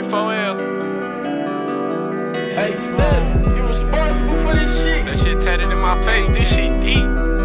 J34L. Hey, Steph, you responsible for this shit? That shit tatted in my face, this shit deep.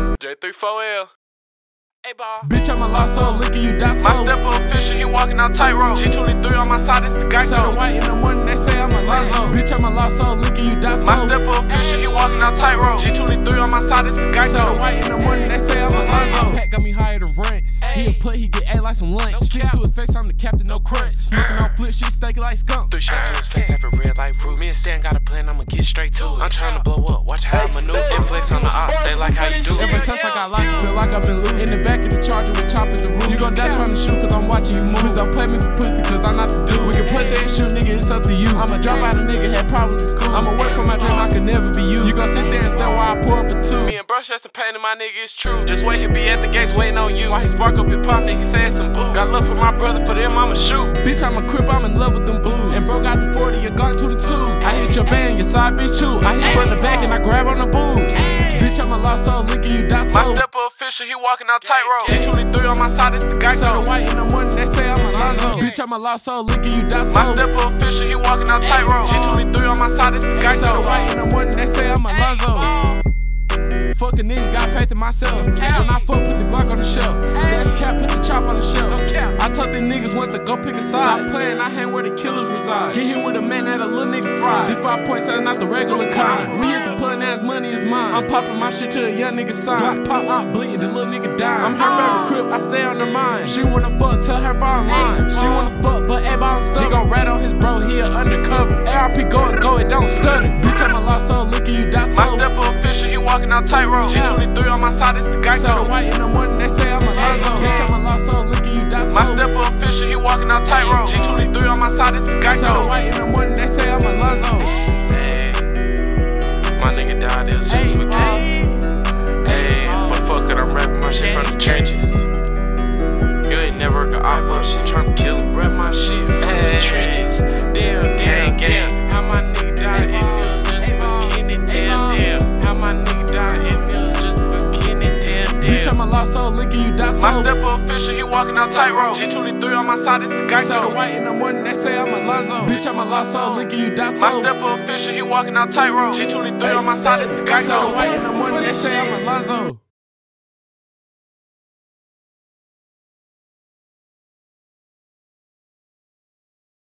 J34L. 8Ball. Bitch, I'm a lost soul, look at you, die so. My stepper official, he walking out tightrope. G23 on my side, it's the guy. Said the white in the morning, they say I'm a Lonzo. Bitch, I'm a lost soul, look at you, die so. My stepper official, he walking out tightrope. G23 on my side, it's the guy. Said the white in the morning, they say I'm a Lonzo. Pat got me higher than rents. He a put, he get A like some lunch. Stick to his face, I'm the captain, no crunch. Smoking on flip, shit steaking like skunk. 3 shots to his face, have a red like fruit. Me and Stan got a plan, I'ma get straight to it. I'm trying to blow up, watch how I maneuver. Inflex on the ops, they like how you do. Ever since I got locked, I feel like I've been loose. In the back of the Charger with choppers and roof. You gon' die trying to shoot cause I'm watching you move. Don't play me for pussy cause I'm not the dude. We can punch and shoot, nigga, it's up to you. I'ma drop out a nigga, had problems in school. I'ma work for my dream, I could never be you. You gon' sit there and stare while I pour up a two. Me and brush had some pain in my nigga, it's true. Just wait, he be at the gates waiting on you. While he spark up his pop, nigga, he said some boo. Got love for my brother, for them I'ma shoot. Bitch, I'm a crip, I'm in love with them blues. And bro got the 40, your Glock 22. I hit your band, your side bitch too. I hit from the back and I grab on the boobs. Bitch, I'm a lost soul, look at you, die so. My stepper official, he walking out tightrope. G23 on my side, it's the guy. Said the white in the morning, they say I'm a Lonzo. Bitch, I'm a lost soul, look at you, die so. My stepper official, he walking out tightrope. G23 on my side, it's the guy. Said the white in the morning, they say I'm a Lonzo. Fuck a nigga, got faith in myself. When I fuck, put the Glock on the shelf. That's cap, put the chop on the shelf. I told these niggas once to go pick a side. Stop playing, I hang where the killers reside. Get hit with a man that a little nigga fried. Deep 5.7, not the regular kind. We hit the plug, now his money is mine. I'm popping my shit to a young nigga sign. Glock pop out, bleeding, the little nigga dying. I'm her favorite crib, I stay on her mind. She wanna fuck, tell her far line. She wanna fuck, but 8Ball I'm stuck. He gon' rat on his bro, he a undercover. ARP go, it don't stutter. Bitch, I'm a lost soul, look at you, die so. My stepper official, he walking out tightrope. G23 on my side, it's the guy. Said the white in the morning, they say I'm a Lonzo. Bitch, I'm a lost soul, look at you, die so. My stepper official, he walking out tightrope. G23 on my side, it's the guy. Said the white in the morning, they say I'm a Lonzo. Hey, my nigga died, it was just a beginning. Hey, but fuck it, I'm rapping my shit from the trenches. You ain't never got op up shit, tryna kill him, rap my shit from the trenches. Damn, how my nigga died, it was just a beginning. Damn, how my nigga died, it was just a beginning. Damn. Bitch, I'm a lost soul, look at you, die so. My stepper official, he walking out tightrope. G23 on my side, it's the guy. Said the white in the morning, they say I'm a Lonzo. Bitch, I'm a lost soul, look at you, die so. My stepper official, he walking out tightrope. G23 on my side, it's the guy. Said the white in the morning, they say I'm a Lonzo.